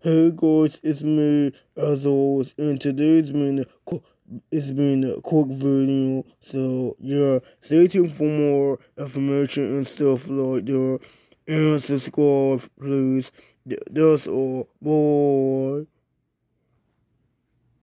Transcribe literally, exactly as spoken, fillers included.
Hey guys, it's me as always, and today's been a qu- it's been a quick video, so yeah, stay tuned for more information and stuff like that, and subscribe please. Th- That's all. Bye.